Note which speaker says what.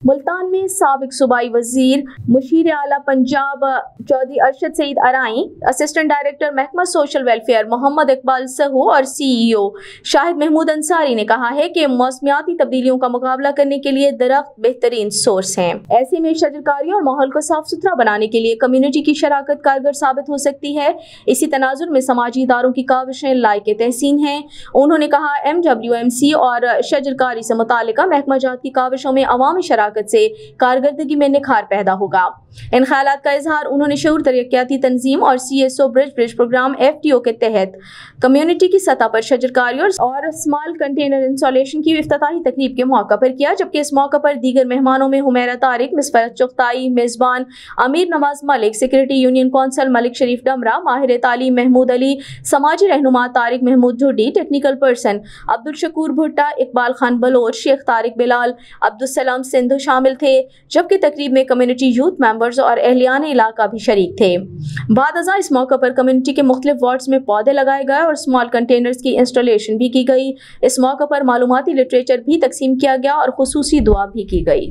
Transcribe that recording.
Speaker 1: ملتان میں سابق صوبائی وزیر مشیر اعلیٰ پنجاب چودھری ارشد سعید ارائیں، اسسٹنٹ ڈائریکٹر محکمہ سوشل ویلفیئر محمد اقبال سہو اور CEO شاہد محمود انصاری نے کہا ہے کہ موسمیاتی تبدیلیوں کا مقابلہ کرنے کے لیے درخت بہترین سورس ہیں۔ ایسے میں شجرکاری اور ماحول کو صاف ستھرا بنانے کے لیے کمیونٹی کی شراکت کارگر ثابت ہو سکتی ہے۔ اسی تناظر میں سماجی اداروں کی کاوشیں لائق تحسین ہیں۔ انہوں نے کہا MWMC اور شجرکاری سے متعلقہ محکمہ جات کی کاوشوں میں عوامی شراکت سے کارکردگی میں نکھار پیدا ہوگا۔ ان خیالات کا اظہار انہوں نے شعور ترقیاتی تنظیم اور CSO برج پروگرام FTO کے تحت کمیونٹی کی سطح پر شجرکاری اور اسمال کنٹینر انسٹالیشن کی افتتاحی تقریب کے موقع پر کیا، جبکہ اس موقع پر دیگر مہمانوں میں حمیرہ طارق، مسفرت چغتائی، میزبان Amir Nawaz Malik, secretary union council Malik Sharif Dumra, ماہر تعلیم محمود علی، سماجی رہنما طارق محمود ڈھوڈی، ٹیکنیکل پرسن عبدالشکور بھٹا، اقبال خان بلوچ، شیخ طارق بلال، عبدالسلام سندھو شامل تھے، جبکہ تقریب میں کمیونٹی یوتھ ممبرز اور اہلیان علاقہ بھی شریک تھے۔ بعد ازاں اس موقع پر کمیونٹی کے مختلف وارڈز میں پودے لگائے گئے اور اسمال کنٹینرز کی انسٹالیشن بھی کی گئی۔ اس موقع پر معلوماتی لٹریچر بھی تقسیم کیا گیا اور خصوصی دعا بھی کی گئی۔